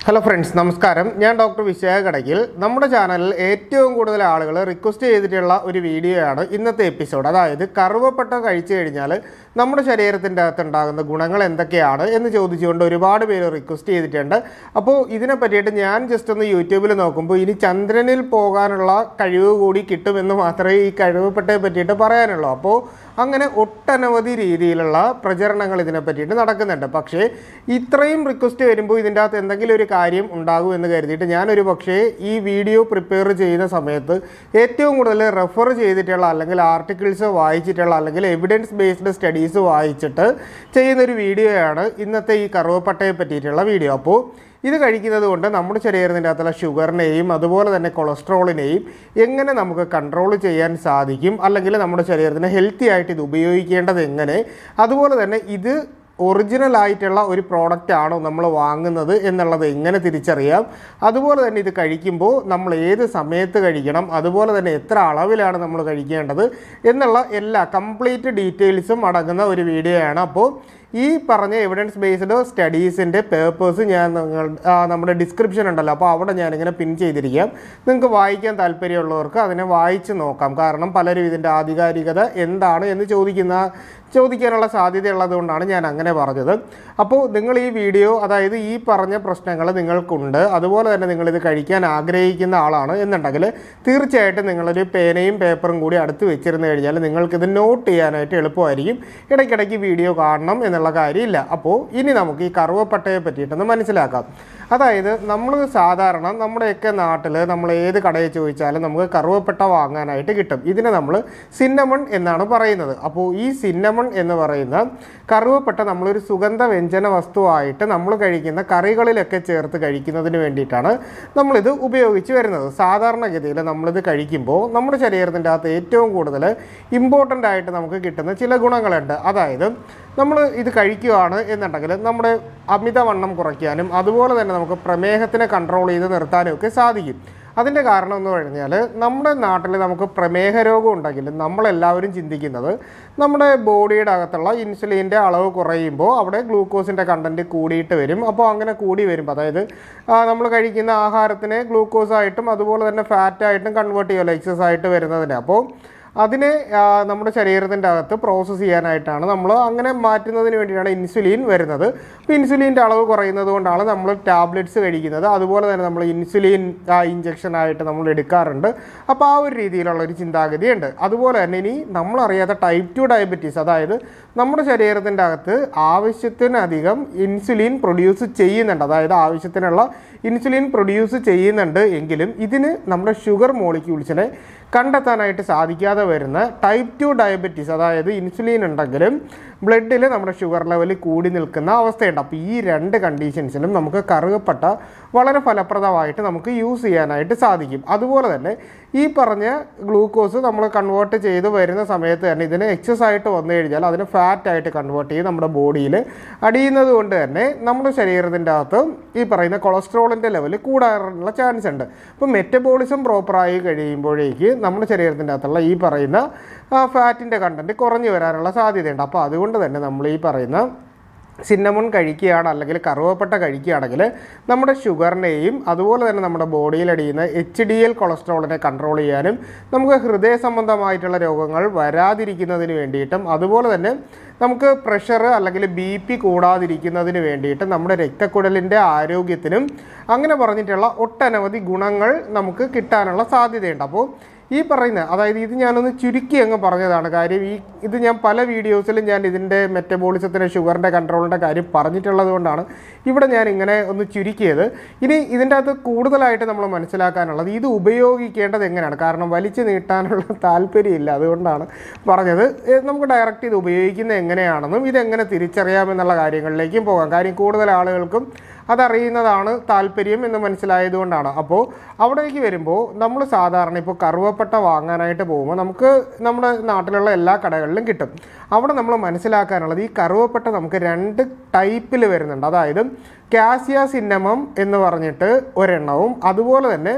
Hello friends, നമസ്കാരം. ഞാൻ doctor വിശയ Kadakkal. നമ്മുടെ ചാനലിൽ ഏറ്റവും കൂടുതൽ ആളുകൾ റിക്വസ്റ്റ് ചെയ്തിട്ടുള്ള ഒരു വീഡിയോ ആണ് ഇന്നത്തെ എപ്പിസോഡ്. അതായത് കറുവപ്പട്ട കഴിച്ചു കഴിഞ്ഞാൽ നമ്മുടെ ശരീരത്തിൻ്റെ അകത്തുണ്ടാകുന്ന ഗുണങ്ങൾ എന്തൊക്കെയാണ് എന്ന് ചോദിച്ചുകൊണ്ട് ഒരുപാട് പേര് റിക്വസ്റ്റ് ചെയ്തിട്ടുണ്ട്. അപ്പോൾ ഇതിനെ പറ്റിയിട്ട് ഞാൻ ജസ്റ്റ് ഒന്ന് യൂട്യൂബിൽ നോക്കുമ്പോൾ ഇനി ചന്ദ്രനിൽ പോകാനുള്ള കഴിവ് കൂടി കിട്ടുമെന്ന് മാത്രമേ ഈ കറുവപ്പട്ടയെ പറ്റിയിട്ട് പറയാനുള്ളൂ. അപ്പോൾ അങ്ങനെ ഒട്ടനവധി രീതിയിലുള്ള പ്രചരണങ്ങൾ ഇതിനെ പറ്റിയിട്ട് നടക്കുന്നുണ്ട്. പക്ഷേ ഇത്രയും റിക്വസ്റ്റ് വരുമ്പോൾ ഇതിൻ്റെ അകത്ത് എന്തെങ്കിലും ഒരു കാര്യം ഉണ്ടാകും എന്ന് കരുതിയിട്ട് ഞാനൊരു പക്ഷേ ഈ വീഡിയോ പ്രിപ്പയർ ചെയ്യുന്ന സമയത്ത് ഏറ്റവും കൂടുതൽ റെഫർ ചെയ്തിട്ടുള്ള അല്ലെങ്കിൽ ആർട്ടിക്കിൾസ് വായിച്ചിട്ടുള്ള അല്ലെങ്കിൽ എവിഡൻസ് ബേസ്ഡ് സ്റ്റഡീസ് വായിച്ചിട്ട് ചെയ്യുന്നൊരു വീഡിയോയാണ് ഇന്നത്തെ ഈ കറുവപ്പട്ടയെ പറ്റിയിട്ടുള്ള വീഡിയോ. അപ്പോൾ ഇത് കഴിക്കുന്നത് കൊണ്ട് നമ്മുടെ ശരീരത്തിൻ്റെ അകത്തുള്ള ഷുഗറിനെയും അതുപോലെ തന്നെ കൊളസ്ട്രോളിനെയും എങ്ങനെ നമുക്ക് കൺട്രോൾ ചെയ്യാൻ സാധിക്കും, അല്ലെങ്കിൽ നമ്മുടെ ശരീരത്തിന് ഹെൽത്തി ആയിട്ട് ഇത് ഉപയോഗിക്കേണ്ടത് എങ്ങനെ, അതുപോലെ തന്നെ ഇത് ഒറിജിനൽ ആയിട്ടുള്ള ഒരു പ്രോഡക്റ്റ് ആണോ നമ്മൾ വാങ്ങുന്നത് എന്നുള്ളത് എങ്ങനെ തിരിച്ചറിയാം, അതുപോലെ തന്നെ ഇത് കഴിക്കുമ്പോൾ നമ്മൾ ഏത് സമയത്ത് കഴിക്കണം, അതുപോലെ തന്നെ എത്ര അളവിലാണ് നമ്മൾ കഴിക്കേണ്ടത് എന്നുള്ള എല്ലാ കംപ്ലീറ്റ് ഡീറ്റെയിൽസും അടങ്ങുന്ന ഒരു വീഡിയോ ആണ്. അപ്പോൾ ഈ പറഞ്ഞ എവിഡൻസ് ബേസ്ഡ് സ്റ്റഡീസിൻ്റെ പേപ്പേഴ്സ് ഞാൻ നമ്മുടെ ഡിസ്ക്രിപ്ഷൻ ഉണ്ടല്ലോ, അപ്പോൾ അവിടെ ഞാനിങ്ങനെ പിൻ ചെയ്തിരിക്കാം. നിങ്ങൾക്ക് വായിക്കാൻ താല്പര്യമുള്ളവർക്ക് അതിനെ വായിച്ച് നോക്കാം. കാരണം പലരും ഇതിൻ്റെ ആധികാരികത എന്താണ് എന്ന് ചോദിക്കാനുള്ള സാധ്യതയുള്ളതുകൊണ്ടാണ് ഞാൻ അങ്ങനെ പറഞ്ഞത്. അപ്പോൾ നിങ്ങൾ ഈ വീഡിയോ, അതായത് ഈ പറഞ്ഞ പ്രശ്നങ്ങൾ നിങ്ങൾക്കുണ്ട്, അതുപോലെ തന്നെ നിങ്ങളിത് കഴിക്കാൻ ആഗ്രഹിക്കുന്ന ആളാണ് എന്നുണ്ടെങ്കിൽ തീർച്ചയായിട്ടും നിങ്ങളൊരു പേനയും പേപ്പറും കൂടി അടുത്ത് വെച്ചിരുന്നു കഴിഞ്ഞാൽ നിങ്ങൾക്കിത് നോട്ട് ചെയ്യാനായിട്ട് എളുപ്പമായിരിക്കും. ഇടയ്ക്കിടയ്ക്ക് വീഡിയോ കാണണം എന്നുള്ള കാര്യമില്ല. അപ്പോൾ ഇനി നമുക്ക് ഈ കറുവപ്പട്ടയെ പറ്റിയിട്ടൊന്ന് മനസ്സിലാക്കാം. അതായത് നമ്മൾ സാധാരണ നമ്മുടെയൊക്കെ നാട്ടിൽ നമ്മൾ ഏത് കടയിൽ ചോദിച്ചാലും നമുക്ക് കറുവപ്പട്ട വാങ്ങാനായിട്ട് കിട്ടും. ഇതിനെ നമ്മൾ സിന്നമൺ എന്നാണ് പറയുന്നത്. അപ്പോൾ ഈ സിന്നമൺ എന്ന് പറയുന്ന കറുവപ്പട്ട നമ്മളൊരു സുഗന്ധ വ്യഞ്ജന വസ്തുവായിട്ട് നമ്മൾ കഴിക്കുന്ന കറികളിലൊക്കെ ചേർത്ത് കഴിക്കുന്നതിന് വേണ്ടിയിട്ടാണ് നമ്മളിത് ഉപയോഗിച്ച് വരുന്നത്. സാധാരണഗതിയിൽ നമ്മളിത് കഴിക്കുമ്പോൾ നമ്മുടെ ശരീരത്തിൻ്റെ അകത്ത് ഏറ്റവും കൂടുതൽ ഇമ്പോർട്ടൻ്റ് ആയിട്ട് നമുക്ക് കിട്ടുന്ന ചില ഗുണങ്ങളുണ്ട്. അതായത് നമ്മൾ ഇത് കഴിക്കുകയാണ് എന്നുണ്ടെങ്കിൽ നമ്മുടെ അമിതവണ്ണം കുറയ്ക്കാനും അതുപോലെ തന്നെ നമുക്ക് പ്രമേഹത്തിനെ കൺട്രോൾ ചെയ്ത് നിർത്താനും ഒക്കെ സാധിക്കും. അതിൻ്റെ കാരണം എന്ന് പറഞ്ഞാൽ നമ്മുടെ നാട്ടിൽ നമുക്ക് പ്രമേഹ രോഗം ഉണ്ടെങ്കിലും നമ്മളെല്ലാവരും ചിന്തിക്കുന്നത് നമ്മുടെ ബോഡിയുടെ അകത്തുള്ള ഇൻസുലിൻ്റെ അളവ് കുറയുമ്പോൾ അവിടെ ഗ്ലൂക്കോസിൻ്റെ കണ്ടൻറ്റ് കൂടിയിട്ട് വരും. അപ്പോൾ അങ്ങനെ കൂടി വരുമ്പോൾ അതായത് നമ്മൾ കഴിക്കുന്ന ആഹാരത്തിനെ ഗ്ലൂക്കോസായിട്ടും അതുപോലെ തന്നെ ഫാറ്റായിട്ടും കൺവേർട്ട് ചെയ്യുമല്ലോ എക്സസ് ആയിട്ട് വരുന്നതിന്. അപ്പോൾ അതിനെ നമ്മുടെ ശരീരത്തിൻ്റെ അകത്ത് പ്രോസസ്സ് ചെയ്യാനായിട്ടാണ് നമ്മൾ അങ്ങനെ മാറ്റുന്നതിന് വേണ്ടിയാണ് ഇൻസുലിൻ വരുന്നത്. അപ്പോൾ ഇൻസുലിൻ്റെ അളവ് കുറയുന്നത് കൊണ്ടാണ് നമ്മൾ ടാബ്ലറ്റ്സ് കഴിക്കുന്നത്. അതുപോലെ തന്നെ നമ്മൾ ഇൻസുലിൻ ഇഞ്ചക്ഷനായിട്ട് നമ്മൾ എടുക്കാറുണ്ട്. അപ്പോൾ ആ ഒരു രീതിയിലുള്ള ഒരു ചിന്താഗതിയുണ്ട്. അതുപോലെ തന്നെ ഇനി നമ്മളറിയാത്ത ടൈപ്പ് 2 ഡയബറ്റീസ്, അതായത് നമ്മുടെ ശരീരത്തിൻ്റെ അകത്ത് ആവശ്യത്തിനധികം ഇൻസുലിൻ പ്രൊഡ്യൂസ് ചെയ്യുന്നുണ്ട്, അതായത് ആവശ്യത്തിനുള്ള ഇൻസുലിൻ പ്രൊഡ്യൂസ് ചെയ്യുന്നുണ്ട് എങ്കിലും ഇതിന് നമ്മുടെ ഷുഗർ മോളിക്യൂൾസിനെ കണ്ടെത്താനായിട്ട് സാധിക്കാതെ വരുന്ന ടൈപ്പ് 2 ഡയബറ്റീസ്, അതായത് ഇൻസുലിൻ ഉണ്ടെങ്കിലും ബ്ലഡിൽ നമ്മുടെ ഷുഗർ ലെവൽ കൂടി നിൽക്കുന്ന അവസ്ഥയുണ്ട്. അപ്പോൾ ഈ രണ്ട് കണ്ടീഷൻസിലും നമുക്ക് കറുവപ്പട്ട വളരെ ഫലപ്രദമായിട്ട് നമുക്ക് യൂസ് ചെയ്യാനായിട്ട് സാധിക്കും. അതുപോലെ തന്നെ ഈ പറഞ്ഞ ഗ്ലൂക്കോസ് നമ്മൾ കൺവേർട്ട് ചെയ്ത് വരുന്ന സമയത്ത് തന്നെ ഇതിന് എക്സസ് ആയിട്ട് വന്നു കഴിഞ്ഞാൽ അതിന് ഫാറ്റായിട്ട് കൺവേർട്ട് ചെയ്ത് നമ്മുടെ ബോഡിയിൽ അടിയുന്നത് കൊണ്ട് തന്നെ നമ്മുടെ ശരീരത്തിൻ്റെ അകത്ത് ഈ പറയുന്ന കൊളസ്ട്രോളിൻ്റെ ലെവൽ കൂടാനുള്ള ചാൻസ് ഉണ്ട്. അപ്പോൾ മെറ്റബോളിസം പ്രോപ്പറായി കഴിയുമ്പോഴേക്ക് നമ്മുടെ ശരീരത്തിൻ്റെ അകത്തുള്ള ഈ പറയുന്ന ഫാറ്റിൻ്റെ കണ്ടൻറ്റ് കുറഞ്ഞു വരാനുള്ള സാധ്യതയുണ്ട്. അപ്പോൾ അതുകൊണ്ട് തന്നെ നമ്മൾ ഈ പറയുന്ന സിന്നമൺ കഴിക്കുകയാണ് അല്ലെങ്കിൽ കറുവപ്പട്ട കഴിക്കുകയാണെങ്കിൽ നമ്മുടെ ഷുഗറിനെയും അതുപോലെ തന്നെ നമ്മുടെ ബോഡിയിലടിയുന്ന HDL കൊളസ്ട്രോളിനെ കൺട്രോൾ ചെയ്യാനും നമുക്ക് ഹൃദയ സംബന്ധമായിട്ടുള്ള രോഗങ്ങൾ വരാതിരിക്കുന്നതിന് വേണ്ടിയിട്ടും അതുപോലെ തന്നെ നമുക്ക് പ്രഷർ അല്ലെങ്കിൽ BP കൂടാതിരിക്കുന്നതിന് വേണ്ടിയിട്ട് നമ്മുടെ രക്തക്കുഴലിൻ്റെ ആരോഗ്യത്തിനും അങ്ങനെ പറഞ്ഞിട്ടുള്ള ഒട്ടനവധി ഗുണങ്ങൾ നമുക്ക് കിട്ടാനുള്ള സാധ്യതയുണ്ട്. അപ്പോൾ ഈ പറയുന്ന, അതായത് ഇത് ഞാനൊന്ന് ചുരുക്കി അങ്ങ് പറഞ്ഞതാണ്. കാര്യം ഇത് ഞാൻ പല വീഡിയോസിലും ഞാൻ ഇതിൻ്റെ മെറ്റബോളിസത്തിൻ്റെ ഷുഗറിൻ്റെ കൺട്രോളിൻ്റെ കാര്യം പറഞ്ഞിട്ടുള്ളത് കൊണ്ടാണ് ഇവിടെ ഞാൻ ഇങ്ങനെ ഒന്ന് ചുരുക്കിയത്. ഇനി ഇതിൻ്റെ അകത്ത് കൂടുതലായിട്ട് നമ്മൾ മനസ്സിലാക്കാനുള്ളത് ഇത് ഉപയോഗിക്കേണ്ടത് എങ്ങനെയാണ്. കാരണം വലിച്ചു നീട്ടാനുള്ള താല്പര്യമില്ല, അതുകൊണ്ടാണ് പറഞ്ഞത്. നമുക്ക് ഡയറക്റ്റ് ഇത് ഉപയോഗിക്കുന്നത് എങ്ങനെയാണെന്നും ഇതെങ്ങനെ തിരിച്ചറിയാമെന്നുള്ള കാര്യങ്ങളിലേക്കും പോകാം. കാര്യം കൂടുതൽ ആളുകൾക്കും അതറിയുന്നതാണ് താല്പര്യം എന്ന് മനസ്സിലായതുകൊണ്ടാണ്. അപ്പോൾ അവിടേക്ക് വരുമ്പോൾ നമ്മൾ സാധാരണ ഇപ്പോൾ കറുവപ്പട്ട വാങ്ങാനായിട്ട് പോകുമ്പോൾ നമുക്ക് നമ്മുടെ നാട്ടിലുള്ള എല്ലാ കടകളിലും കിട്ടും. അവിടെ നമ്മൾ മനസ്സിലാക്കാനുള്ളത് ഈ കറുവപ്പട്ട നമുക്ക് 2 ടൈപ്പിൽ വരുന്നുണ്ട്. അതായത് കാസിയ സിന്നമം എന്ന് പറഞ്ഞിട്ട് ഒരെണ്ണവും അതുപോലെ തന്നെ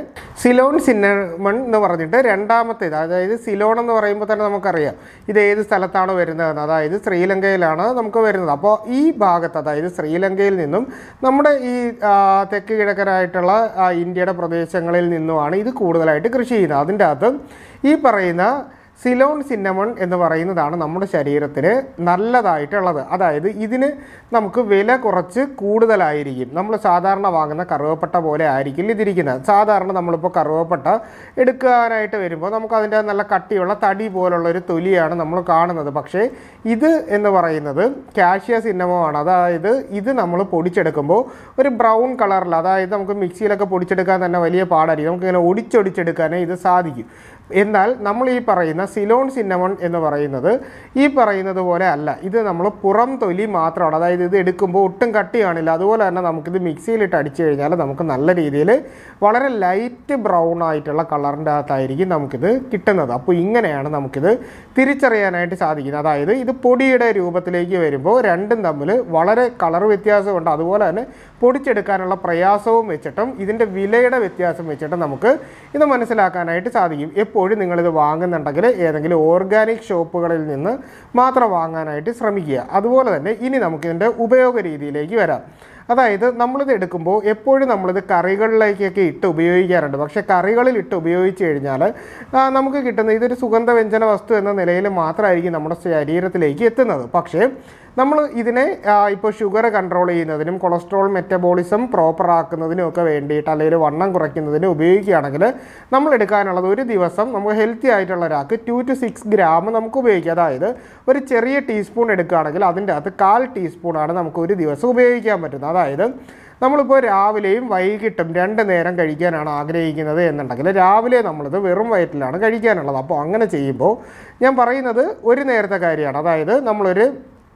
സിലോൺ സിന്നമൺ എന്ന് പറഞ്ഞിട്ട് രണ്ടാമത്തേത്, അതായത് സിലോൺ എന്ന് പറയുമ്പോൾ തന്നെ നമുക്കറിയാം ഇത് ഏത് സ്ഥലത്താണ് വരുന്നതെന്ന്, അതായത് ശ്രീലങ്കയിലാണ് നമുക്ക് വരുന്നത്. അപ്പോൾ ഈ ഭാഗത്ത്, അതായത് ശ്രീലങ്കയിൽ നിന്നും നമ്മുടെ ഈ തെക്ക് കിഴക്കനായിട്ടുള്ള ഇന്ത്യയുടെ പ്രദേശങ്ങളിൽ നിന്നുമാണ് ഇത് കൂടുതലായിട്ട് കൃഷി ചെയ്യുന്നത്. അതിൻ്റെ അകത്ത് ഈ പറയുന്ന സിലോൺ സിന്നമൺ എന്ന് പറയുന്നതാണ് നമ്മുടെ ശരീരത്തിന് നല്ലതായിട്ടുള്ളത്. അതായത് ഇതിന് നമുക്ക് വില കുറച്ച് കൂടുതലായിരിക്കും. നമ്മൾ സാധാരണ വാങ്ങുന്ന കറുവപ്പട്ട പോലെ ആയിരിക്കില്ല ഇതിരിക്കുന്നത്. സാധാരണ നമ്മളിപ്പോൾ കറുവപ്പട്ട എടുക്കാനായിട്ട് വരുമ്പോൾ നമുക്കതിൻ്റെ നല്ല കട്ടിയുള്ള തടി പോലുള്ള ഒരു തൊലിയാണ് നമ്മൾ കാണുന്നത്. പക്ഷേ ഇത് എന്ന് പറയുന്നത് കാഷ്യ സിന്നമമാണ്. അതായത് ഇത് നമ്മൾ പൊടിച്ചെടുക്കുമ്പോൾ ഒരു ബ്രൗൺ കളറിൽ, അതായത് നമുക്ക് മിക്സിയിലൊക്കെ പൊടിച്ചെടുക്കാൻ തന്നെ വലിയ പാടായിരിക്കും. നമുക്കിങ്ങനെ ഒടിച്ചൊടിച്ചെടുക്കാനേ ഇത് സാധിക്കും. എന്നാൽ നമ്മൾ ഈ പറയുന്ന സിലോൺ സിന്നമൺ എന്ന് പറയുന്നത് ഈ പറയുന്നത് പോലെ അല്ല. ഇത് നമ്മൾ പുറം തൊലി മാത്രമാണ്. അതായത് ഇത് എടുക്കുമ്പോൾ ഒട്ടും കട്ടി കാണില്ല. അതുപോലെ തന്നെ നമുക്കിത് മിക്സിയിലിട്ട് അടിച്ചു കഴിഞ്ഞാൽ നമുക്ക് നല്ല രീതിയിൽ വളരെ ലൈറ്റ് ബ്രൗൺ ആയിട്ടുള്ള കളറിൻ്റെ അകത്തായിരിക്കും നമുക്കിത് കിട്ടുന്നത്. അപ്പോൾ ഇങ്ങനെയാണ് നമുക്കിത് തിരിച്ചറിയാനായിട്ട് സാധിക്കുന്നത്. അതായത് ഇത് പൊടിയുടെ രൂപത്തിലേക്ക് വരുമ്പോൾ രണ്ടും തമ്മിൽ വളരെ കളർ വ്യത്യാസമുണ്ട്. അതുപോലെ തന്നെ പൊടിച്ചെടുക്കാനുള്ള പ്രയാസവും വെച്ചിട്ടും ഇതിൻ്റെ വിലയുടെ വ്യത്യാസം വെച്ചിട്ടും നമുക്ക് ഇത് മനസ്സിലാക്കാനായിട്ട് സാധിക്കും. എപ്പോഴും നിങ്ങളിത് വാങ്ങുന്നുണ്ടെങ്കിൽ ഏതെങ്കിലും ഓർഗാനിക് ഷോപ്പുകളിൽ നിന്ന് മാത്രം വാങ്ങാനായിട്ട് ശ്രമിക്കുക. അതുപോലെ തന്നെ ഇനി നമുക്കിതിൻ്റെ ഉപയോഗ രീതിയിലേക്ക് വരാം. അതായത് നമ്മളിത് എടുക്കുമ്പോൾ എപ്പോഴും നമ്മളിത് കറികളിലേക്കൊക്കെ ഇട്ട് ഉപയോഗിക്കാറുണ്ട്. പക്ഷേ കറികളിൽ ഇട്ട് ഉപയോഗിച്ച് കഴിഞ്ഞാൽ നമുക്ക് കിട്ടുന്ന ഇതൊരു സുഗന്ധവ്യഞ്ജന വസ്തു എന്ന നിലയിൽ മാത്രമായിരിക്കും നമ്മുടെ ശരീരത്തിലേക്ക് എത്തുന്നത്. പക്ഷേ നമ്മൾ ഇതിനെ ഇപ്പോൾ ഷുഗർ കൺട്രോൾ ചെയ്യുന്നതിനും കൊളസ്ട്രോൾ മെറ്റബോളിസം പ്രോപ്പർ ആക്കുന്നതിനും ഒക്കെ വേണ്ടിയിട്ട്, അല്ലെങ്കിൽ വണ്ണം കുറയ്ക്കുന്നതിനും ഉപയോഗിക്കുകയാണെങ്കിൽ നമ്മൾ എടുക്കാനുള്ളത് ഒരു ദിവസം നമുക്ക് ഹെൽത്തി ആയിട്ടുള്ള ഒരാൾക്ക് 2 to 6 ഗ്രാം നമുക്ക് ഉപയോഗിക്കാം. അതായത് ഒരു ചെറിയ ടീസ്പൂൺ എടുക്കുകയാണെങ്കിൽ അതിൻ്റെ അകത്ത് 1/4 ടീസ്പൂണാണ് നമുക്ക് ഒരു ദിവസം ഉപയോഗിക്കാൻ പറ്റുന്നത്. അതായത് നമ്മളിപ്പോൾ രാവിലെയും വൈകിട്ടും 2 നേരം കഴിക്കാനാണ് ആഗ്രഹിക്കുന്നത് എന്നുണ്ടെങ്കിൽ രാവിലെ നമ്മളിത് വെറും വയറ്റിലാണ് കഴിക്കാനുള്ളത്. അപ്പോൾ അങ്ങനെ ചെയ്യുമ്പോൾ ഞാൻ പറയുന്നത് ഒരു നേരത്തെ കാര്യമാണ്. അതായത് നമ്മളൊരു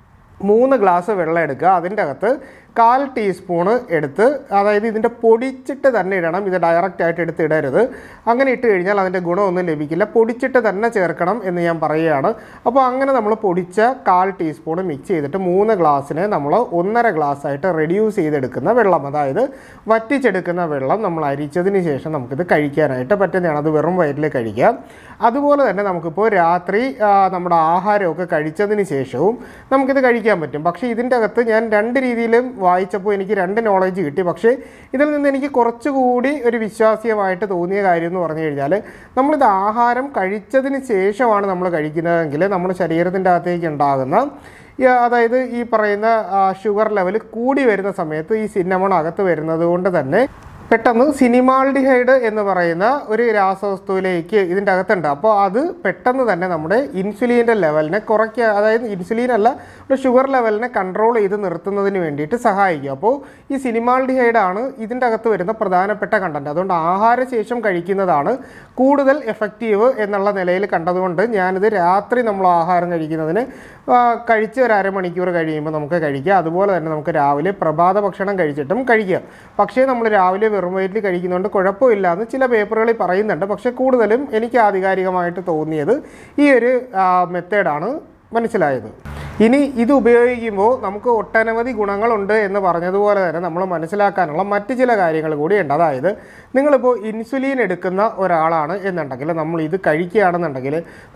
3 ഗ്ലാസ് വെള്ളം എടുക്കുക, അതിൻ്റെ അകത്ത് 1/4 ടീസ്പൂണ് എടുത്ത്, അതായത് ഇതിൻ്റെ പൊടിച്ചിട്ട് തന്നെ ഇടണം. ഇത് ഡയറക്റ്റായിട്ട് എടുത്ത് ഇടരുത്. അങ്ങനെ ഇട്ട് കഴിഞ്ഞാൽ അതിൻ്റെ ഗുണമൊന്നും ലഭിക്കില്ല. പൊടിച്ചിട്ട് തന്നെ ചേർക്കണം എന്ന് ഞാൻ പറയുകയാണ്. അപ്പോൾ അങ്ങനെ നമ്മൾ പൊടിച്ച 1/4 ടീസ്പൂണ് മിക്സ് ചെയ്തിട്ട് 3 ഗ്ലാസ്സിനെ നമ്മൾ 1.5 ഗ്ലാസ്സായിട്ട് റെഡ്യൂസ് ചെയ്തെടുക്കുന്ന വെള്ളം, അതായത് വറ്റിച്ചെടുക്കുന്ന വെള്ളം നമ്മൾ അരിച്ചതിന് ശേഷം നമുക്കിത് കഴിക്കാനായിട്ട് പറ്റുന്നതാണ്. അത് വെറും വയറ്റിൽ കഴിക്കാം. അതുപോലെ തന്നെ നമുക്കിപ്പോൾ രാത്രി നമ്മുടെ ആഹാരമൊക്കെ കഴിച്ചതിന് ശേഷവും നമുക്കിത് കഴിക്കാൻ പറ്റും. പക്ഷേ ഇതിൻ്റെ അകത്ത് ഞാൻ 2 രീതിയിലും വായിച്ചപ്പോൾ എനിക്ക് 2 നോളേജ് കിട്ടി. പക്ഷേ ഇതിൽ നിന്ന് എനിക്ക് കുറച്ചുകൂടി ഒരു വിശ്വാസ്യമായിട്ട് തോന്നിയ കാര്യം എന്ന് പറഞ്ഞു കഴിഞ്ഞാൽ, നമ്മളിത് ആഹാരം കഴിച്ചതിന് ശേഷമാണ് നമ്മൾ കഴിക്കുന്നതെങ്കിൽ നമ്മുടെ ശരീരത്തിൻ്റെ അകത്തേക്ക് ഉണ്ടാകുന്ന അതായത് ഈ പറയുന്ന ഷുഗർ ലെവൽ കൂടി വരുന്ന സമയത്ത് ഈ സിന്നമൺ അകത്ത് വരുന്നത് കൊണ്ട് തന്നെ പെട്ടെന്ന് സിനിമാൾഡിഹൈഡ് എന്ന് പറയുന്ന ഒരു രാസവസ്തുവിലേക്ക് ഇതിൻ്റെ അകത്തുണ്ട്. അപ്പോൾ അത് പെട്ടെന്ന് തന്നെ നമ്മുടെ ഇൻസുലിൻ്റെ ലെവലിനെ കുറയ്ക്കുക, അതായത് ഇൻസുലിൻ അല്ല ഒരു ഷുഗർ ലെവലിനെ കൺട്രോൾ ചെയ്ത് നിർത്തുന്നതിന് വേണ്ടിയിട്ട് സഹായിക്കും. അപ്പോൾ ഈ സിനിമാൾഡിഹൈഡാണ് ഇതിൻ്റെ അകത്ത് വരുന്ന പ്രധാനപ്പെട്ട കണ്ടൻറ്റ്. അതുകൊണ്ട് ആഹാരശേഷം കഴിക്കുന്നതാണ് കൂടുതൽ എഫക്റ്റീവ് എന്നുള്ള നിലയിൽ കണ്ടതുകൊണ്ട് ഞാനിത് രാത്രി നമ്മൾ ആഹാരം കഴിക്കുന്നതിന് കഴിച്ച് ഒരു അരമണിക്കൂർ കഴിയുമ്പോൾ നമുക്ക് കഴിക്കാം. അതുപോലെ തന്നെ നമുക്ക് രാവിലെ പ്രഭാത ഭക്ഷണം കഴിച്ചിട്ടും കഴിക്കാം. പക്ഷേ നമ്മൾ രാവിലെ വെറും വയറ്റിൽ കഴിക്കുന്നതുകൊണ്ട് കുഴപ്പമില്ല എന്ന് ചില പേപ്പറുകളിൽ പറയുന്നുണ്ട്. പക്ഷേ കൂടുതലും എനിക്ക് ആധികാരികമായിട്ട് തോന്നിയത് ഈ ഒരു മെത്തേഡാണ് മനസ്സിലായത്. ഇനി ഇത് ഉപയോഗിക്കുമ്പോൾ നമുക്ക് ഒട്ടനവധി ഗുണങ്ങളുണ്ട് എന്ന് പറഞ്ഞതുപോലെ തന്നെ നമ്മൾ മനസ്സിലാക്കാനുള്ള മറ്റ് ചില കാര്യങ്ങൾ കൂടിയുണ്ട്. അതായത് നിങ്ങളിപ്പോൾ ഇൻസുലിൻ എടുക്കുന്ന ഒരാളാണ് എന്നുണ്ടെങ്കിൽ, നമ്മൾ ഇത് കഴിക്കുകയാണെന്നുണ്ടെങ്കിൽ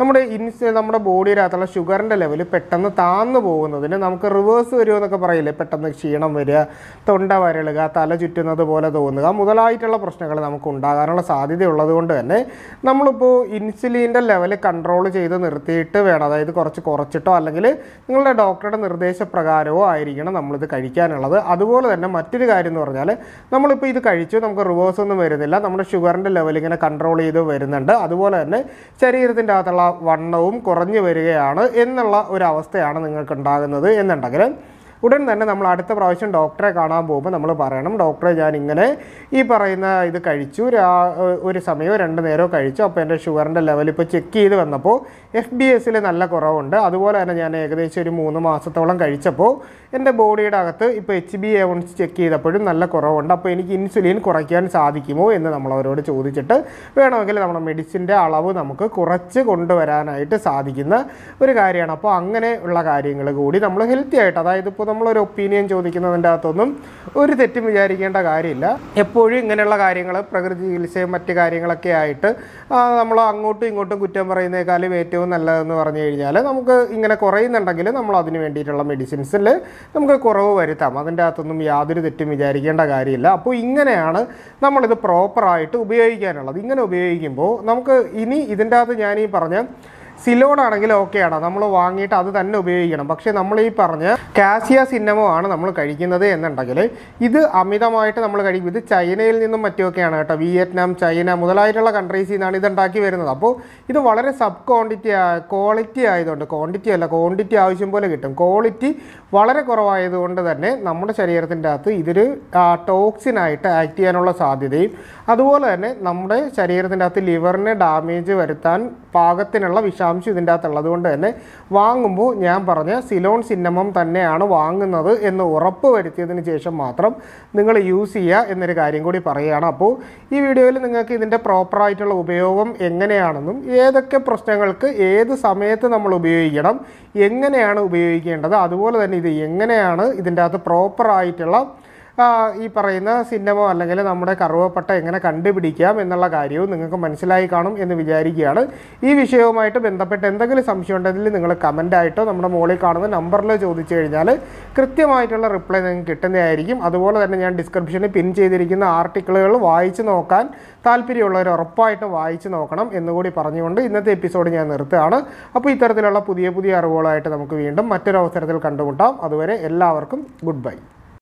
നമ്മുടെ ബോഡിയിനകത്തുള്ള ഷുഗറിൻ്റെ ലെവൽ പെട്ടെന്ന് താന്നു പോകുന്നതിന് നമുക്ക് റിവേഴ്സ് വരുമെന്നൊക്കെ പറയില്ലേ, പെട്ടെന്ന് ക്ഷീണം വരിക, തൊണ്ട വരളുക, തല ചുറ്റുന്നത് പോലെ തോന്നുക മുതലായിട്ടുള്ള പ്രശ്നങ്ങൾ നമുക്ക് ഉണ്ടാകാനുള്ള സാധ്യതയുള്ളത് കൊണ്ട് തന്നെ നമ്മളിപ്പോൾ ഇൻസുലിൻ്റെ ലെവൽ കൺട്രോൾ ചെയ്ത് നിർത്തിയിട്ട് വേണം, അതായത് കുറച്ചിട്ടോ അല്ലെങ്കിൽ നിങ്ങളുടെ ഡോക്ടറുടെ നിർദ്ദേശപ്രകാരമോ ആയിരിക്കണം നമ്മളിത് കഴിക്കാനുള്ളത്. അതുപോലെ തന്നെ മറ്റൊരു കാര്യം എന്ന് പറഞ്ഞാൽ, നമ്മളിപ്പോൾ ഇത് കഴിച്ചു, നമുക്ക് റിവേഴ്സ് ഒന്നും വരുന്നില്ല, നമ്മുടെ ഷുഗറിൻ്റെ ലെവൽ ഇങ്ങനെ കൺട്രോൾ ചെയ്ത് വരുന്നുണ്ട്, അതുപോലെ തന്നെ ശരീരത്തിൻ്റെ അകത്തുള്ള വണ്ണവും കുറഞ്ഞു വരികയാണ് എന്നുള്ള ഒരു അവസ്ഥയാണ് നിങ്ങൾക്ക് ഉണ്ടാകുന്നത് എന്നുണ്ടെങ്കിൽ ഉടൻ തന്നെ നമ്മൾ അടുത്ത പ്രാവശ്യം ഡോക്ടറെ കാണാൻ പോകുമ്പോൾ നമ്മൾ പറയണം, ഡോക്ടറെ ഞാൻ ഇങ്ങനെ ഈ പറയുന്ന ഇത് കഴിച്ചു, ഒരു സമയമോ 2 നേരമോ കഴിച്ചു, അപ്പോൾ എൻ്റെ ഷുഗറിൻ്റെ ലെവൽ ഇപ്പോൾ ചെക്ക് ചെയ്ത് വന്നപ്പോൾ FBSൽ നല്ല കുറവുണ്ട്. അതുപോലെ തന്നെ ഞാൻ ഏകദേശം ഒരു 3 മാസത്തോളം കഴിച്ചപ്പോൾ എൻ്റെ ബോഡിയുടെ അകത്ത് ഇപ്പോൾ HbA1c ചെക്ക് ചെയ്തപ്പോഴും നല്ല കുറവുണ്ട്. അപ്പോൾ എനിക്ക് ഇൻസുലിൻ കുറയ്ക്കാൻ സാധിക്കുമോ എന്ന് നമ്മളവരോട് ചോദിച്ചിട്ട് വേണമെങ്കിൽ നമ്മുടെ മെഡിസിൻ്റെ അളവ് നമുക്ക് കുറച്ച് കൊണ്ടുവരാനായിട്ട് സാധിക്കുന്ന ഒരു കാര്യമാണ്. അപ്പോൾ അങ്ങനെ ഉള്ള കാര്യങ്ങൾ കൂടി നമ്മൾ ഹെൽത്തി ആയിട്ട്, അതായത് ഇപ്പോൾ നമ്മളൊരു ഒപ്പീനിയൻ ചോദിക്കുന്നതിൻ്റെ അകത്തൊന്നും ഒരു തെറ്റും വിചാരിക്കേണ്ട കാര്യമില്ല. എപ്പോഴും ഇങ്ങനെയുള്ള കാര്യങ്ങൾ പ്രകൃതി ചികിത്സയും മറ്റ് കാര്യങ്ങളൊക്കെ ആയിട്ട് നമ്മൾ അങ്ങോട്ടും ഇങ്ങോട്ടും കുറ്റം പറയുന്നേക്കാളും ഏറ്റവും നല്ലതെന്ന് പറഞ്ഞു കഴിഞ്ഞാൽ നമുക്ക് ഇങ്ങനെ കുറയുന്നുണ്ടെങ്കിൽ നമ്മൾ അതിന് വേണ്ടിയിട്ടുള്ള മെഡിസിൻസിൽ നമുക്ക് കുറവ് വരുത്താം. അതിൻ്റെ അകത്തൊന്നും യാതൊരു തെറ്റും വിചാരിക്കേണ്ട കാര്യമില്ല. അപ്പോൾ ഇങ്ങനെയാണ് നമ്മളിത് പ്രോപ്പറായിട്ട് ഉപയോഗിക്കാനുള്ളത്. ഇങ്ങനെ ഉപയോഗിക്കുമ്പോൾ നമുക്ക് ഇനി ഇതിൻ്റെ അകത്ത് ഞാൻ ഈ പറഞ്ഞ സിലോൺ ആണെങ്കിൽ ഓക്കെയാണ്, നമ്മൾ വാങ്ങിയിട്ട് അത് തന്നെ ഉപയോഗിക്കണം. പക്ഷേ നമ്മൾ ഈ പറഞ്ഞ കാസിയ സിന്നമോ ആണ് നമ്മൾ കഴിക്കുന്നത് എന്നുണ്ടെങ്കിൽ ഇത് അമിതമായിട്ട് നമ്മൾ കഴിക്കും. ഇത് ചൈനയിൽ നിന്നും മറ്റുമൊക്കെയാണ് കേട്ടോ, വിയറ്റ്നാം, ചൈന മുതലായിട്ടുള്ള കൺട്രീസിൽ നിന്നാണ് ഇതുണ്ടാക്കി വരുന്നത്. അപ്പോൾ ഇത് വളരെ സബ് ക്വാളിറ്റി ആയതുകൊണ്ട്, ക്വാണ്ടിറ്റി ആവശ്യം പോലെ കിട്ടും. ക്വാളിറ്റി വളരെ കുറവായതുകൊണ്ട് തന്നെ നമ്മുടെ ശരീരത്തിൻ്റെ അകത്ത് ഇതൊരു ടോക്സിനായിട്ട് ആക്ട് ചെയ്യാനുള്ള സാധ്യതയും അതുപോലെ തന്നെ നമ്മുടെ ശരീരത്തിൻ്റെ അകത്ത് ലിവറിന് ഡാമേജ് വരുത്താൻ പാകത്തിനുള്ള വിഷാംശം ഇതിൻ്റെ അകത്തുള്ളത് കൊണ്ട് തന്നെ വാങ്ങുമ്പോൾ ഞാൻ പറഞ്ഞ സിലോൺ സിന്നമം തന്നെയാണ് വാങ്ങുന്നത് എന്ന് ഉറപ്പ് വരുത്തിയതിന് ശേഷം മാത്രം നിങ്ങൾ യൂസ് ചെയ്യുക എന്നൊരു കാര്യം കൂടി പറയുകയാണ്. അപ്പോൾ ഈ വീഡിയോയിൽ നിങ്ങൾക്ക് ഇതിൻ്റെ പ്രോപ്പറായിട്ടുള്ള ഉപയോഗം എങ്ങനെയാണെന്നും ഏതൊക്കെ പ്രശ്നങ്ങൾക്ക് ഏത് സമയത്ത് നമ്മൾ ഉപയോഗിക്കണം, എങ്ങനെയാണ് ഉപയോഗിക്കേണ്ടത്, അതുപോലെ തന്നെ ഇത് എങ്ങനെയാണ് ഇതിൻ്റെ അകത്ത് പ്രോപ്പറായിട്ടുള്ള ഈ പറയുന്ന സിന്നമോ അല്ലെങ്കിൽ നമ്മുടെ കറുവപ്പട്ട എങ്ങനെ കണ്ടുപിടിക്കാം എന്നുള്ള കാര്യവും നിങ്ങൾക്ക് മനസ്സിലായി കാണും എന്ന് വിചാരിക്കുകയാണ്. ഈ വിഷയവുമായിട്ട് ബന്ധപ്പെട്ട് എന്തെങ്കിലും സംശയം ഉണ്ടെങ്കിൽ നിങ്ങൾ കമൻ്റായിട്ടോ നമ്മുടെ മുകളിൽ കാണുന്ന നമ്പറിലോ ചോദിച്ചു കഴിഞ്ഞാൽ കൃത്യമായിട്ടുള്ള റിപ്ലൈ നിങ്ങൾക്ക് കിട്ടുന്നതായിരിക്കും. അതുപോലെ തന്നെ ഞാൻ ഡിസ്ക്രിപ്ഷനിൽ പിൻ ചെയ്തിരിക്കുന്ന ആർട്ടിക്കിളുകൾ വായിച്ച് നോക്കാൻ താല്പര്യമുള്ളവർ ഉറപ്പായിട്ടും വായിച്ച് നോക്കണം എന്നുകൂടി പറഞ്ഞുകൊണ്ട് ഇന്നത്തെ എപ്പിസോഡ് ഞാൻ നിർത്തുകയാണ്. അപ്പോൾ ഇത്തരത്തിലുള്ള പുതിയ അറിവുകളായിട്ട് നമുക്ക് വീണ്ടും മറ്റൊരു അവസരത്തിൽ കണ്ടുമുട്ടാം. അതുവരെ എല്ലാവർക്കും ഗുഡ് ബൈ.